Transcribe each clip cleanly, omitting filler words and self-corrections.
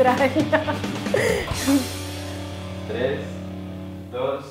extraña. 3, 2.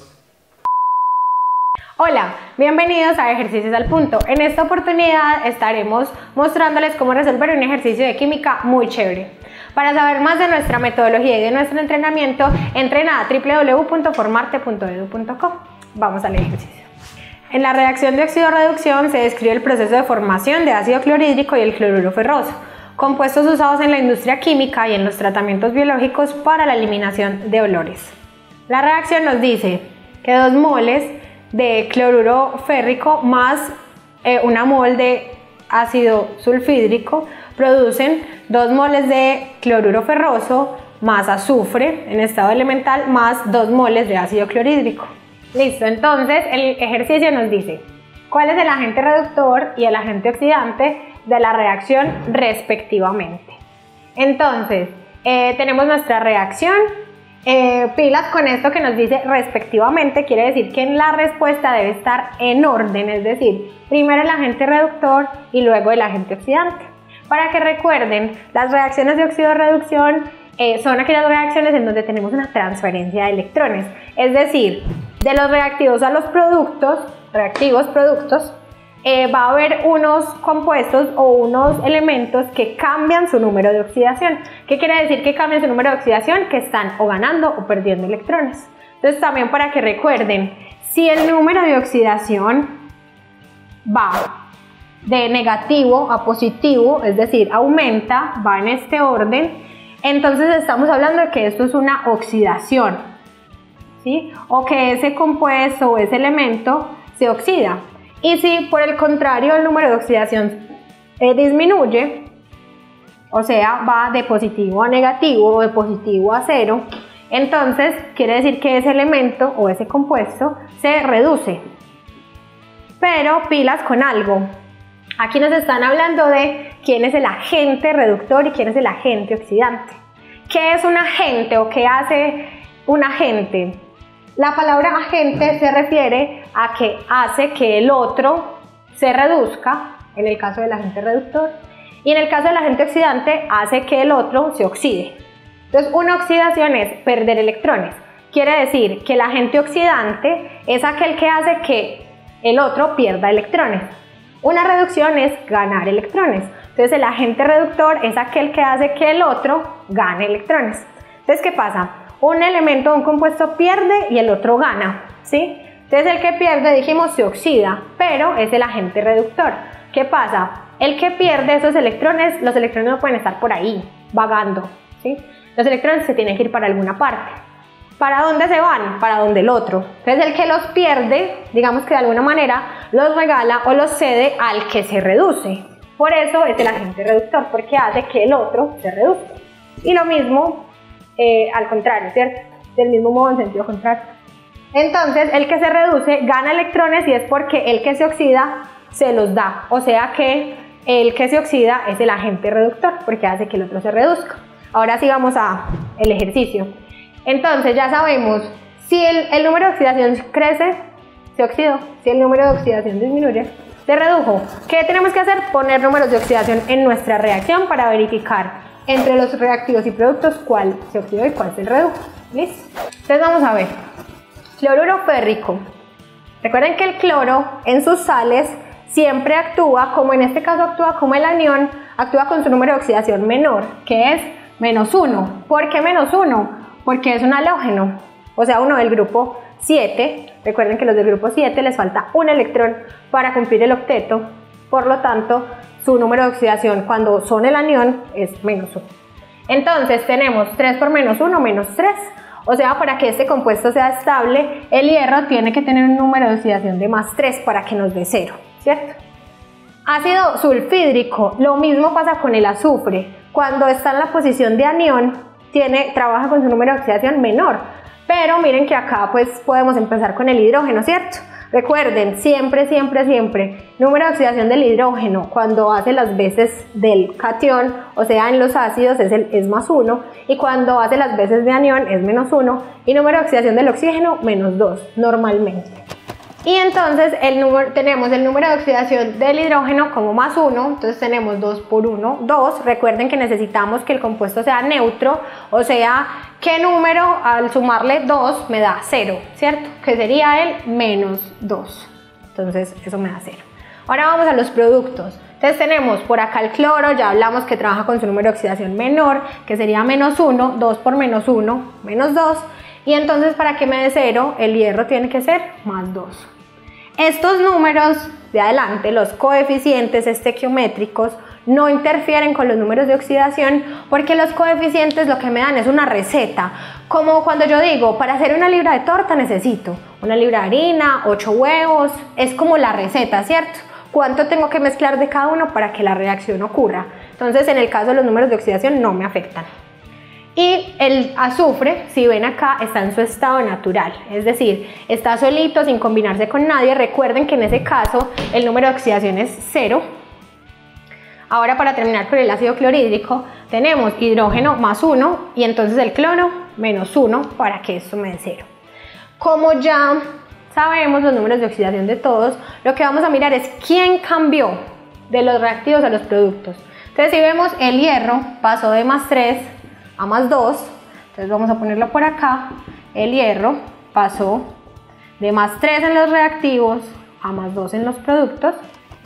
Hola, bienvenidos a Ejercicios al Punto. En esta oportunidad estaremos mostrándoles cómo resolver un ejercicio de química muy chévere. Para saber más de nuestra metodología y de nuestro entrenamiento, entren a www.formarte.edu.co. Vamos al ejercicio. En la reacción de óxido-reducción se describe el proceso de formación de ácido clorhídrico y el cloruro ferroso, compuestos usados en la industria química y en los tratamientos biológicos para la eliminación de olores. La reacción nos dice que 2 moles de cloruro férrico más 1 mol de ácido sulfídrico producen 2 moles de cloruro ferroso más azufre en estado elemental más 2 moles de ácido clorhídrico. Listo, entonces el ejercicio nos dice cuál es el agente reductor y el agente oxidante de la reacción respectivamente. Entonces, tenemos nuestra reacción. Pilas con esto que nos dice respectivamente, quiere decir que en la respuesta debe estar en orden, es decir, primero el agente reductor y luego el agente oxidante. Para que recuerden, las reacciones de óxido-reducción son aquellas reacciones en donde tenemos una transferencia de electrones, es decir, de los reactivos a los productos, va a haber unos compuestos o unos elementos que cambian su número de oxidación. ¿Qué quiere decir que cambian su número de oxidación? Que están o ganando o perdiendo electrones. Entonces también para que recuerden, si el número de oxidación va de negativo a positivo, es decir, aumenta, va en este orden, entonces estamos hablando de que esto es una oxidación, ¿sí? O que ese compuesto o ese elemento se oxida. Y si por el contrario el número de oxidación disminuye, o sea, va de positivo a negativo o de positivo a cero, entonces quiere decir que ese elemento o ese compuesto se reduce. Pero pilas con algo. Aquí nos están hablando de quién es el agente reductor y quién es el agente oxidante. ¿Qué es un agente o qué hace un agente? La palabra agente se refiere a que hace que el otro se reduzca, en el caso del agente reductor, y en el caso del agente oxidante hace que el otro se oxide. Entonces, una oxidación es perder electrones. Quiere decir que el agente oxidante es aquel que hace que el otro pierda electrones. Una reducción es ganar electrones. Entonces, el agente reductor es aquel que hace que el otro gane electrones. Entonces, ¿qué pasa? Un elemento, un compuesto pierde y el otro gana, ¿sí? Entonces el que pierde, dijimos, se oxida, pero es el agente reductor. ¿Qué pasa? El que pierde esos electrones, los electrones no pueden estar por ahí, vagando, ¿sí? Los electrones se tienen que ir para alguna parte. ¿Para dónde se van? Para donde el otro. Entonces el que los pierde, digamos que de alguna manera, los regala o los cede al que se reduce. Por eso es el agente reductor, porque hace que el otro se reduzca. Y lo mismo al contrario, ¿cierto? Del mismo modo en sentido contrario. Entonces, el que se reduce gana electrones y es porque el que se oxida se los da. O sea que el que se oxida es el agente reductor porque hace que el otro se reduzca. Ahora sí vamos al ejercicio. Entonces, ya sabemos, si el número de oxidación crece, se oxidó. Si el número de oxidación disminuye, se redujo. ¿Qué tenemos que hacer? Poner números de oxidación en nuestra reacción para verificar entre los reactivos y productos cuál se oxidó y cuál se redujo. ¿Listo? Entonces vamos a ver. Cloruro férrico. Recuerden que el cloro en sus sales siempre actúa, como en este caso actúa como el anión, actúa con su número de oxidación menor, que es -1. ¿Por qué -1? Porque es un halógeno, o sea, uno del grupo 7. Recuerden que los del grupo 7 les falta un electrón para cumplir el octeto, por lo tanto, su número de oxidación cuando son el anión es -1. Entonces tenemos 3 por -1, -3. O sea, para que este compuesto sea estable, el hierro tiene que tener un número de oxidación de +3 para que nos dé 0, ¿cierto? Ácido sulfídrico, lo mismo pasa con el azufre. Cuando está en la posición de anión, trabaja con su número de oxidación menor. Pero miren que acá pues podemos empezar con el hidrógeno, ¿cierto? Recuerden, siempre, número de oxidación del hidrógeno cuando hace las veces del catión, o sea, en los ácidos es +1, y cuando hace las veces de anión es -1, y número de oxidación del oxígeno -2, normalmente. Y entonces tenemos el número de oxidación del hidrógeno como más 1, entonces tenemos 2 por 1, 2. Recuerden que necesitamos que el compuesto sea neutro, o sea, ¿qué número al sumarle 2 me da 0? ¿Cierto? Que sería el menos 2. Entonces eso me da 0. Ahora vamos a los productos. Entonces tenemos por acá el cloro, ya hablamos que trabaja con su número de oxidación menor, que sería menos 1, 2 por menos 1, menos 2. Y entonces para que me dé 0, el hierro tiene que ser más 2. Estos números de adelante, los coeficientes estequiométricos, no interfieren con los números de oxidación porque los coeficientes lo que me dan es una receta. Como cuando yo digo, para hacer una libra de torta necesito una libra de harina, 8 huevos, es como la receta, ¿cierto? ¿Cuánto tengo que mezclar de cada uno para que la reacción ocurra? Entonces, en el caso de los números de oxidación no me afectan. Y el azufre, si ven acá, está en su estado natural, es decir, está solito sin combinarse con nadie. Recuerden que en ese caso el número de oxidación es 0. Ahora, para terminar con el ácido clorhídrico, tenemos hidrógeno más 1 y entonces el cloro menos 1 para que esto me dé 0. Como ya sabemos los números de oxidación de todos, lo que vamos a mirar es quién cambió de los reactivos a los productos. Entonces, si vemos, el hierro pasó de más 3 a más 2, entonces vamos a ponerlo por acá. El hierro pasó de más 3 en los reactivos a más 2 en los productos.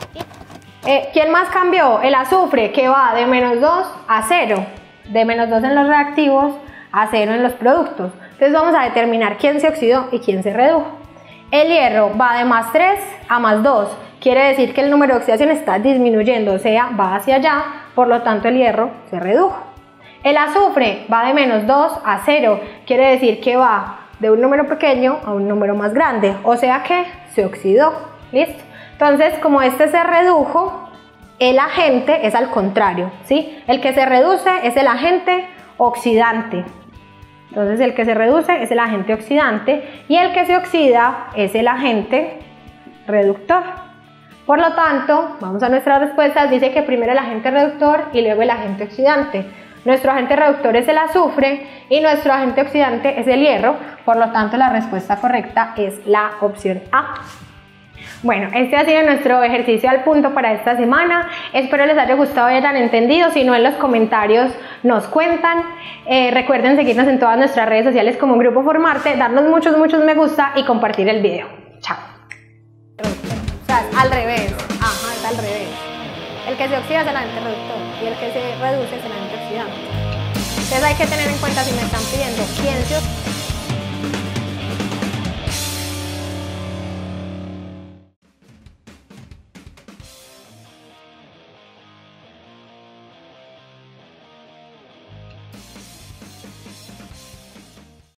¿Quién más cambió? El azufre, que va de menos 2 a 0, de menos 2 en los reactivos a 0 en los productos. Entonces vamos a determinar quién se oxidó y quién se redujo. El hierro va de más 3 a más 2, quiere decir que el número de oxidación está disminuyendo, o sea, va hacia allá, por lo tanto el hierro se redujo. El azufre va de menos 2 a 0, quiere decir que va de un número pequeño a un número más grande, o sea que se oxidó. ¿Listo? Entonces, como este se redujo, el agente es al contrario, ¿sí? El que se reduce es el agente oxidante. Entonces, el que se reduce es el agente oxidante y el que se oxida es el agente reductor. Por lo tanto, vamos a nuestras respuestas. Dice que primero el agente reductor y luego el agente oxidante. Nuestro agente reductor es el azufre y nuestro agente oxidante es el hierro, por lo tanto la respuesta correcta es la opción A. Bueno, este ha sido nuestro ejercicio al punto para esta semana. Espero les haya gustado y hayan entendido. Si no, en los comentarios nos cuentan. Recuerden seguirnos en todas nuestras redes sociales como Grupo Formarte, darnos muchos me gusta y compartir el video. Chao. O sea, al revés. Ajá, es al revés. El que se oxida es el agente reductor y el que se reduce es el agente oxidante. Entonces hay que tener en cuenta, si me están pidiendo quién se oxida.